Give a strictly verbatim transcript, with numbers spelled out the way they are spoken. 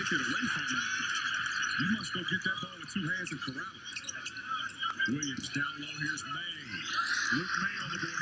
take it away from him. You must go get that ball with two hands and corral it. Williams down low. Here's May. Luke May on the board.